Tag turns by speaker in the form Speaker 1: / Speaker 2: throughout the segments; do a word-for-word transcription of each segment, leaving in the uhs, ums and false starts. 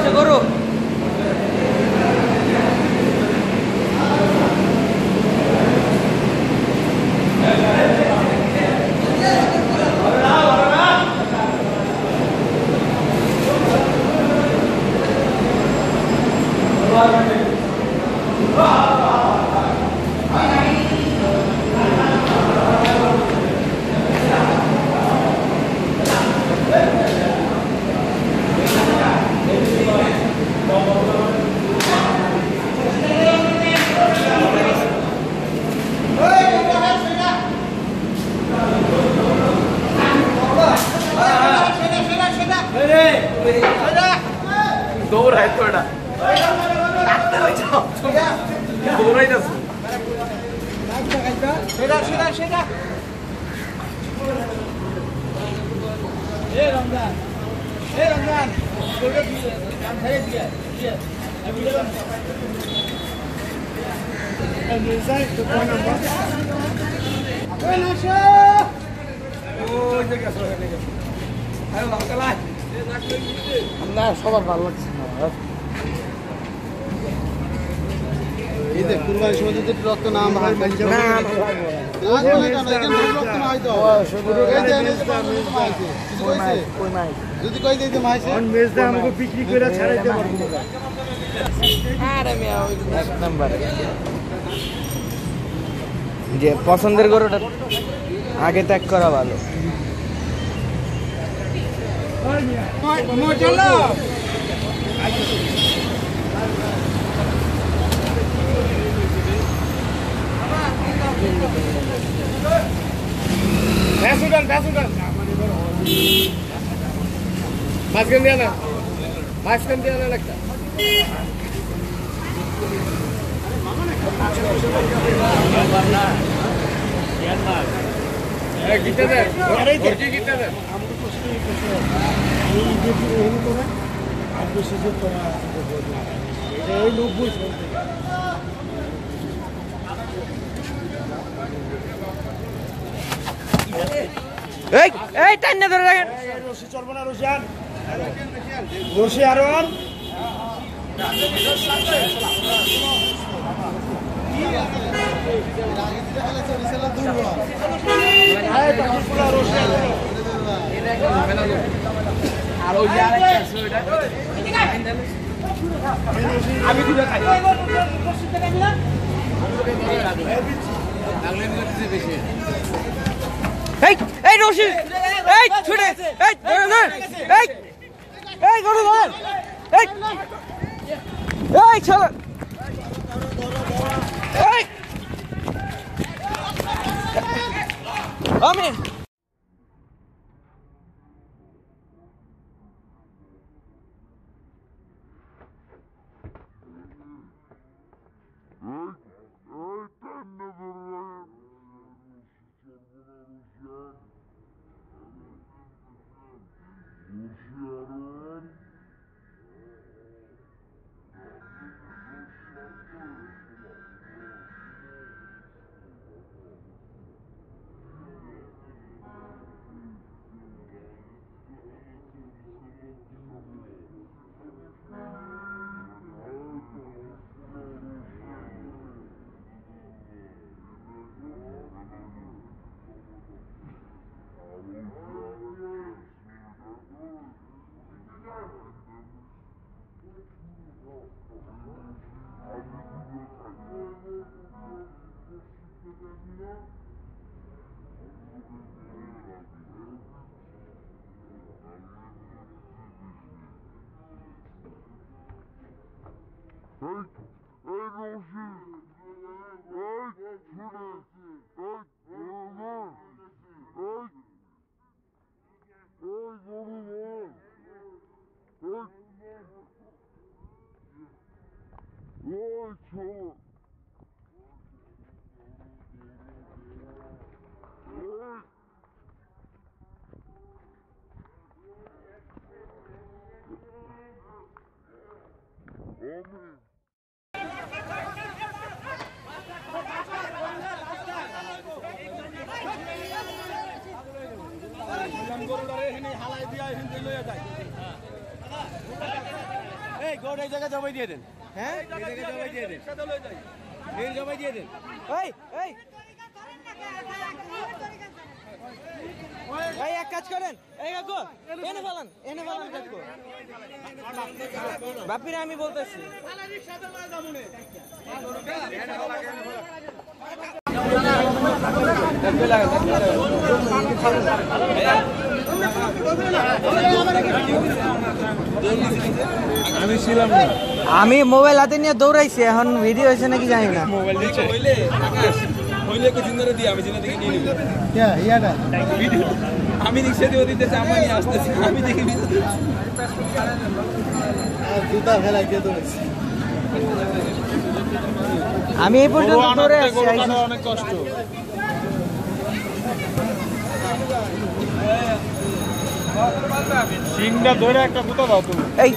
Speaker 1: আছে গরু দৌড়ায় তো এটা দৌড়াইতেছে সেটা সেটা সেটা এ রমজান এ রমজান কোটা দিয়ে কাম ছেড়ে দিয়ে দিয়ে আমি বললাম এই মির্জা তো কোন নাম্বার ওই নাশা ওই জায়গা সরে গেছে আরে লঙ্কা না সবার ভালো লাগছে না এই যে কুরবানির সময় যদি রক্ত না হয় না রক্ত না হয় তো এই যে যদি কই দিতে মাইছে অন মেজদা আমাকে বিক্রি করে ছাড়াইতে পারবো আরে মিয়া ওই এক নাম্বার যে পছন্দের গরুটা আগে ত্যাগ করা ভালো চলো মাঝখান দিয়ে না মাঝখান দিয়ে না একটা গীতা দেয় গীতা দেয় এই এই টান্না ধরে রাখেন রশি চলবে না রশিয়ান রশি আরন আমি দুটো খাই এই এই রশি এই ছুটে এই ধরে ধরে এই এই গরু ধর এই এই চল এই আমি গোট এই জায়গায় জবাই দিয়ে দেন। হ্যাঁ এই জায়গায় জবাই দিয়ে দেন, এই জবাই দিয়ে দেন। এই এই এই এক কাজ করেন, এই কাকু এনে ফেলান, এনে ফেলান কাকু। বাপিরা আমি বলতেছি আমি ছিলাম না, আমি মোবাইল হাতে নিয়ে দৌড়াইছি, এখন ভিডিও হয়েছে নাকি জানি না। মোবাইল নিচে হইলে হইলে কিছু ধরে দিয়ে আমি জিনা থেকে নিয়ে নিব। ইয়া ইয়াটা ভিডিও আমি রিকশা দিয়ে দিতে চাই, আমি আসতেছি, আমি দেখি আর জুতা ফেলাই দিয়ে দৌড়াইছি। আমি এই পর্যন্ত দৌড়ে আসছি, অনেক কষ্ট। সিংটা ধরে একটা জুতা দাও তুমি। এই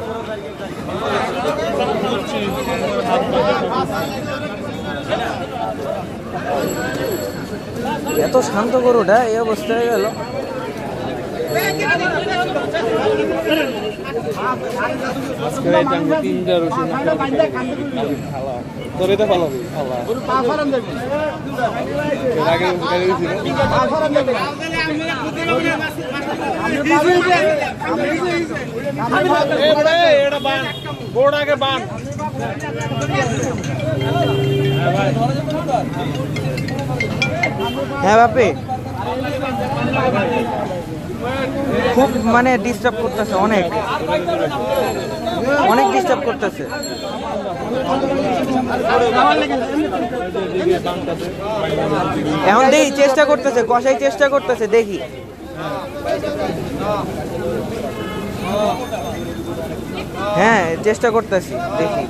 Speaker 1: এত শান্ত গরুটা এই অবস্থা হয়ে গেল। তিনটা রসুন তোরে তো ভালো হ্যাঁ বাপি খুব মানে ডিস্টার্ব করতেছে, অনেক অনেক ডিস্টার্ব করতেছে। এখন দেখি চেষ্টা করতেছে, কষাই চেষ্টা করতেছে, দেখি। হ্যাঁ চেষ্টা করতেছি, দেখি।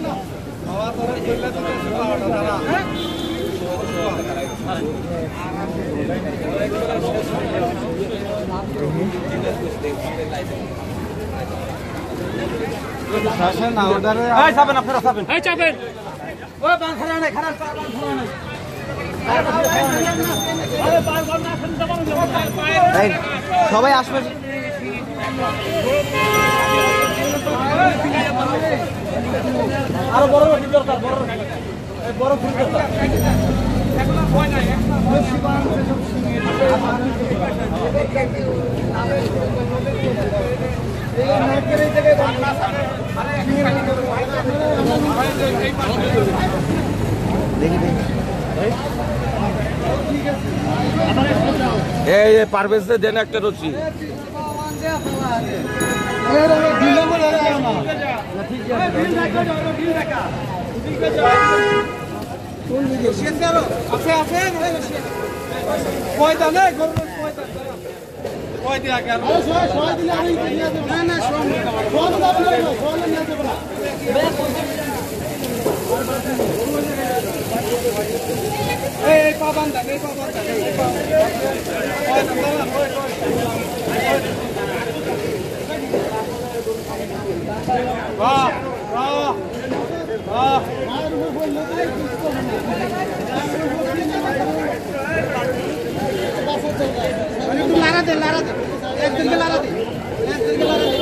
Speaker 1: সবাই আসবে, আরো বড় দরকার, বড় বড় ফুল দরকার। এই পারভেজ দেন একটা রুচি। लारा दे लारा दे एक दिन के लारा दे एक दिन के लारा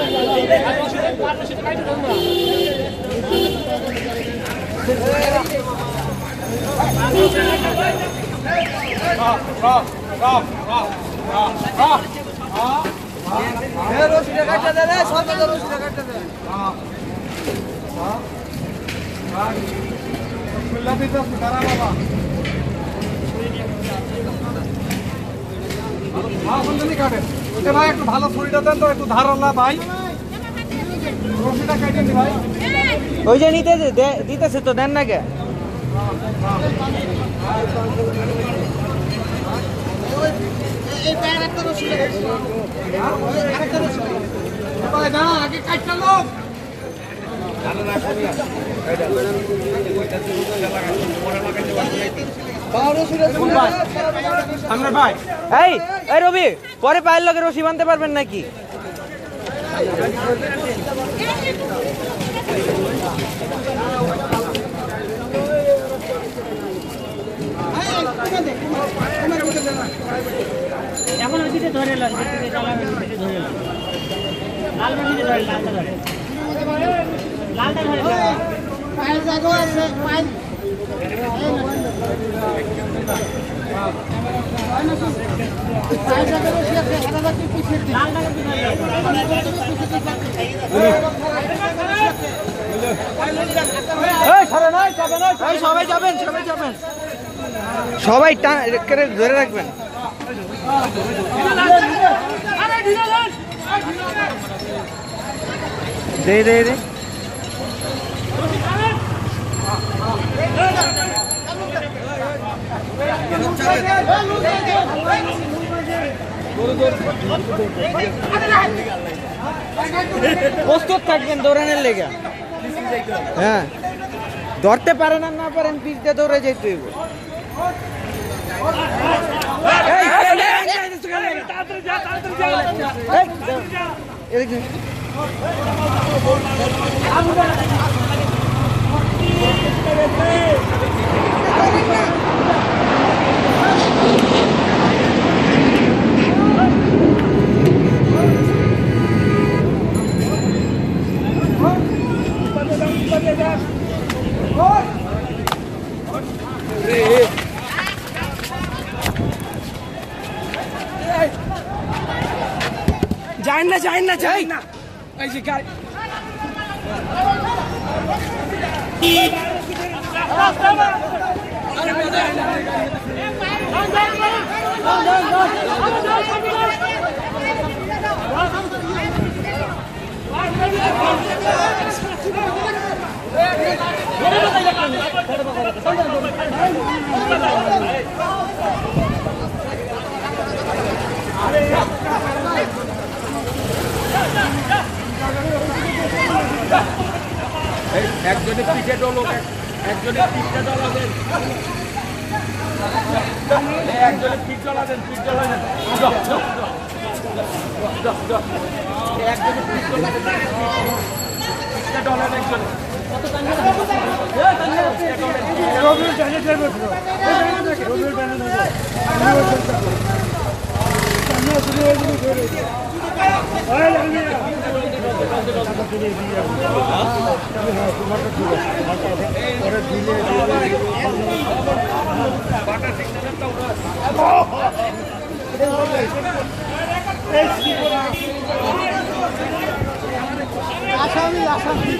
Speaker 1: दे रोटी काट दे रे साथ दे रोटी काट दे हां हां बिस्मिल्लाह भी तो करा बाबा हां बंदनी काटे ओके भाई একটু ভালো ছুরিটা দেন তো একটু ধারালা ভাই রশিটা কাটেন দি ভাই ওই যে নিতে দিতেছে তো দেন না কে এই প্যার একটা রশি লাগাইছি আরেকটা রশি ভাই না আগে কাটটা লোক জানা না করি না এইটা ওইটা ওইটা লাগাইছি মোড়া লাগাইতে পারছি ভাই এই এই রবি পরে পায়ের লগে রশি বাঁধতে পারবেন নাকি এখন ওইদিকে ধরে লাল দিকে চালাবেন, ওইদিকে ধরে লাল লাল দিকে ধরে লাল ধরে
Speaker 2: সবাই যাবেন সবাই যাবেন সবাই ধরে রাখবেন। দে দে দে প্রস্তুত থাকবেন দৌড়ানোর লেগে। হ্যাঁ ধরতে পারেন আর না পারেন পিছ দিয়ে দৌড়ে যেতে হইব।
Speaker 1: যাই না যাই না যাই না এই যে গাড়ি একজনের পিঠে ডলো একজনের পিঠে ডলাবেন একজনের পিঠ ডলাবেন পিঠ ডলাবেন একজনের পিঠ ডলাবেন পিঠটা ডলাবেন একজনের রবিউল জানে যাবে রবিউল জানে না আসামি আসামি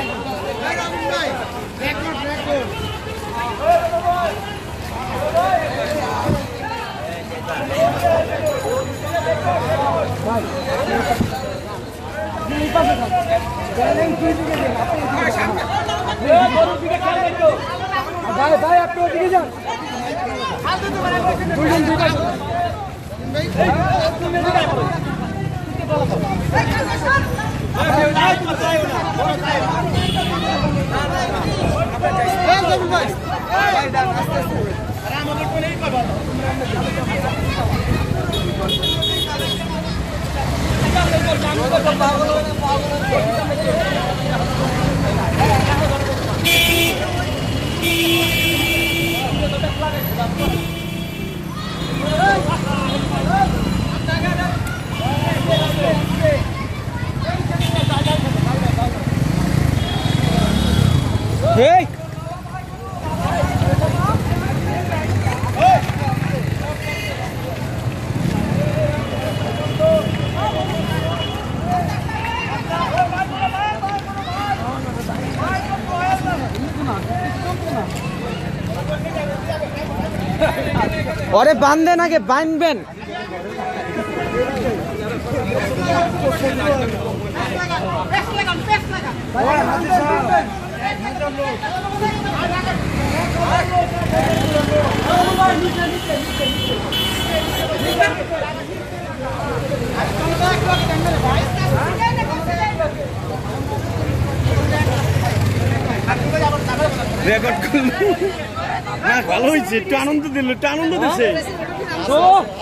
Speaker 1: ভাই ভাই আপনি ওদিকে যান Hey! अरे बांधें आगे बांधबें রেকর্ড করলো না ভালো হয়েছে একটু আনন্দ দিল একটু আনন্দ দিছে তো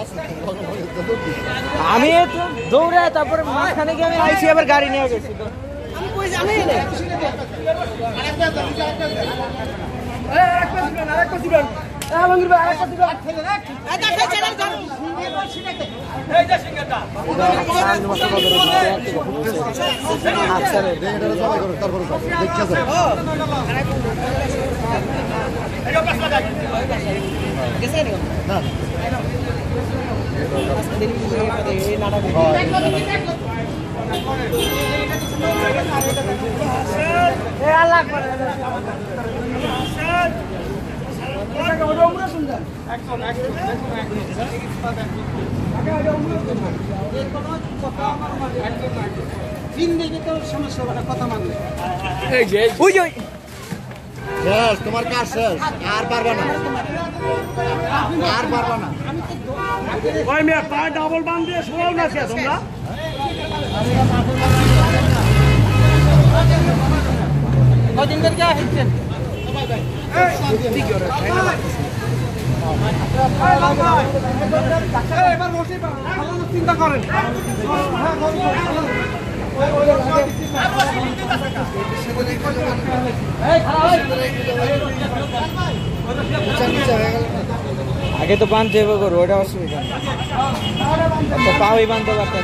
Speaker 1: আমি দৌড়ে তারপরে মাঝখানে গিয়ে আমি আইসি আবার গাড়ি নিয়ে গেছি তো আমি কই জানি না আরেকটা আরেকটা দিবেন আরেকটা দিবেন
Speaker 3: তোমার কাজ শেষ আর পারবে না আর পারবে না
Speaker 1: ওই মেয়ে পায়ে ডাবল বান দিয়ে শোনাও না কে তোমরা
Speaker 2: কদিন ধরে কি আসছেন
Speaker 1: এবার বসে চিন্তা করেন
Speaker 2: আগে তো বাঁধতে হবে করো ওটা অসুবিধা তো পাওই বাঁধতে পারতে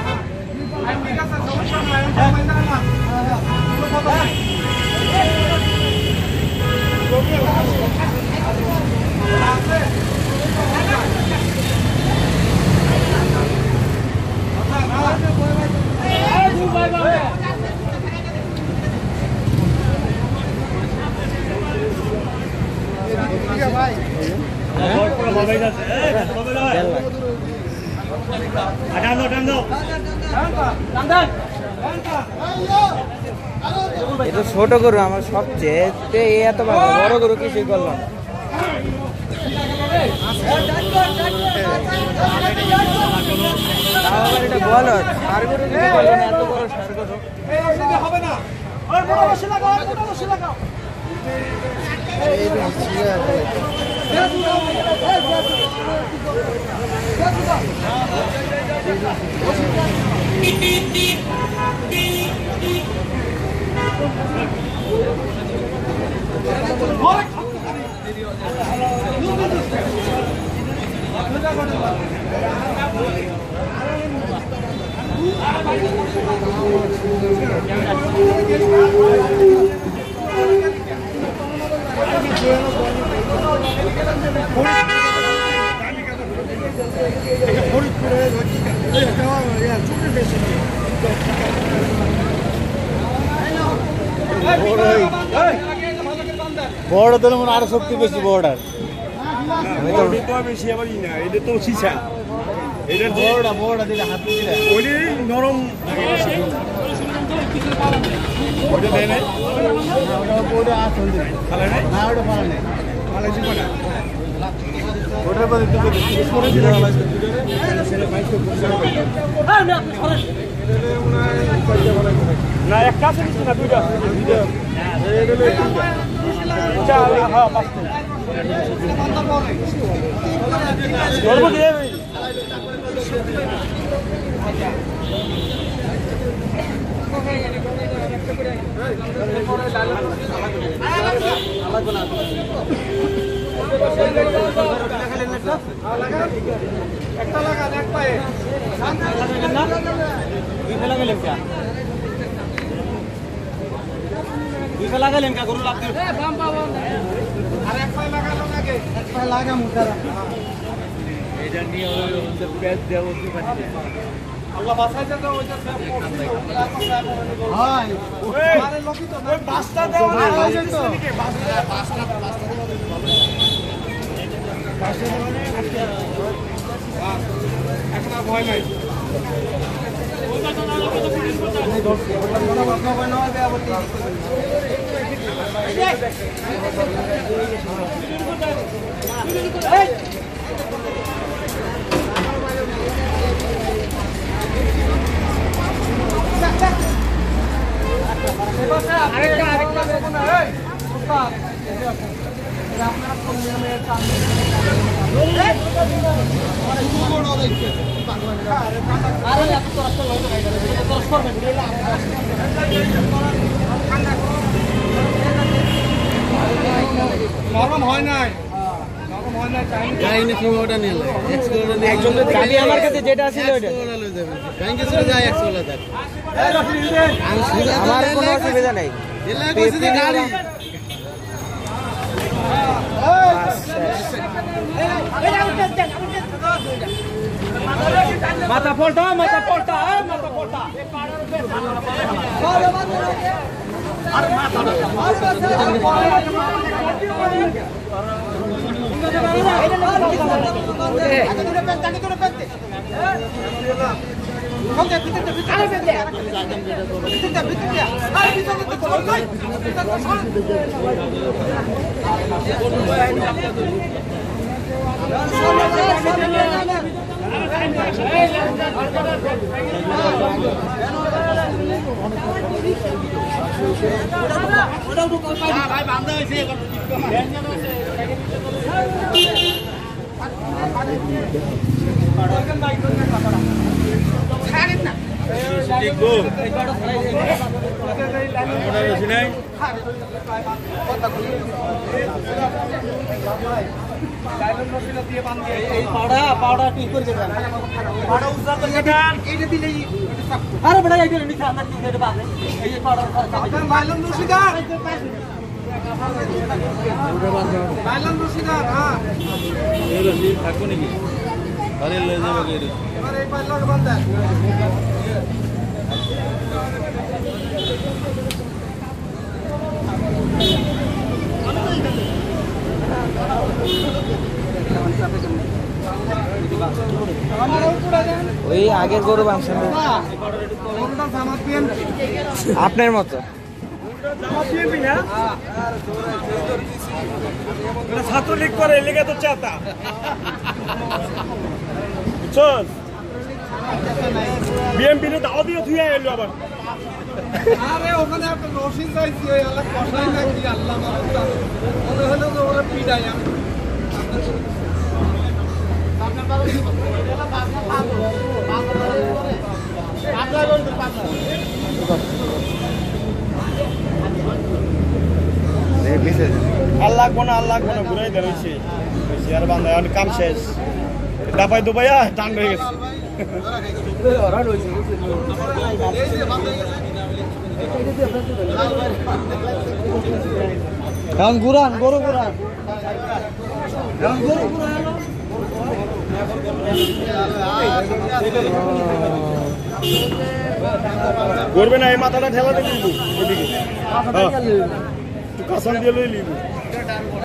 Speaker 2: এটা ছোট গরু আমার সবচেয়ে এত বড় গরু কিছুই করলাম এটা বলো সার গরু কিছু করলো না এত বড় সার গরু
Speaker 1: হবে না
Speaker 3: বড় দিলে মনে আরো শক্তি বেশি বড়ার
Speaker 1: বেশি আবার না এটা তো সিসা এটা
Speaker 3: বড়টা বড়টা দিলে হাত দিলে
Speaker 1: ওই নরম ওটা দেয় না
Speaker 3: ওটা আসল দিলে
Speaker 1: ভালো নাই
Speaker 3: না ওটা ভালো নেই
Speaker 1: ভালো ছিল না
Speaker 3: ওটার পরে একটু করে দিলে
Speaker 1: না একটা আছে না দুইটা হ্যাঁ পাঁচটা ধরবো দিয়ে একটা লাগান এক পায়ে
Speaker 2: দুই ফেলা গেলেন কা দুই ফেলা গেলেন কা গরু লাভ দিল
Speaker 1: আর এক পায়ে লাগানো লাগে
Speaker 3: এক পায়ে লাগা মুখারা
Speaker 2: এটা নিয়ে ওই পেঁয়াজ দেওয়া উঠতে পারি
Speaker 1: আল্লাহ বাঁচাইছে তো ওইটা সব
Speaker 3: হয়
Speaker 1: আরে লোকই তো ওই বাসটা দেওয়া না হয়েছে তো বাসটা বাসটা বাসটা এখন আর ভয় নাই আরেকটা আরেকটা দেখুন না এই আপনারা কোন নিয়মের সামনে আরে এত কষ্ট লাগে না কষ্ট করবে নরম হয় নাই নরম
Speaker 3: গাড়ি সময় ওটা নিয়ে
Speaker 2: চাবি আমার কাছে যেটা ছিল ওটা
Speaker 3: ব্যাংকে চলে যায় একশো টাকা
Speaker 2: আমার কোনো অসুবিধা নেই
Speaker 3: গাড়ি
Speaker 1: মাথা পল্টা মাথা পল্টা মাথা পল্টা
Speaker 3: ভাই বান্ধা হয়েছে
Speaker 1: আরে বড় এই নিচে আমরা নিচে বাজে এই পাড়া মাইলন রশিদার মাইলন রশিদার হ্যাঁ
Speaker 3: এই রশি থাকো নাকি আরে লয়ে যাবে কে রে
Speaker 1: আরে এই পাল্লার বান্দা
Speaker 2: ওই আগের গরু বাংশন আপনার মতো
Speaker 1: ছাত্রলীগ করে লেগে তো চাতা বুঝছস বিএমপি রে দাও দিয়ে ধুইয়া এলো আবার আরে ওখানে একটা রশিদ যাইছি ওই আল্লাহ কষাই নাকি আল্লাহ মারুতা মনে হলো যে ওরা পিডাই আমি আপনার বারো কি এলা বাসা পাবো বাসা করে পাগলা বলতে পাগলা
Speaker 3: এই বিশেষ
Speaker 1: আল্লাহ কোন আল্লাহ কোন ঘুরাই দেন হইছে হইছে আর বান্দা আর কাম শেষ দাপাই দুপাইয়া টান হয়ে গেছে ওরা রইছে এই যে বান্দা
Speaker 2: এখন ঘুরান গরু ঘুরান এখন গরু ঘুরান
Speaker 1: করবে না এই মাথাটা ঠেলা দিয়ে লিবু ওদিকে কাঁচন দিয়ে লই লিবু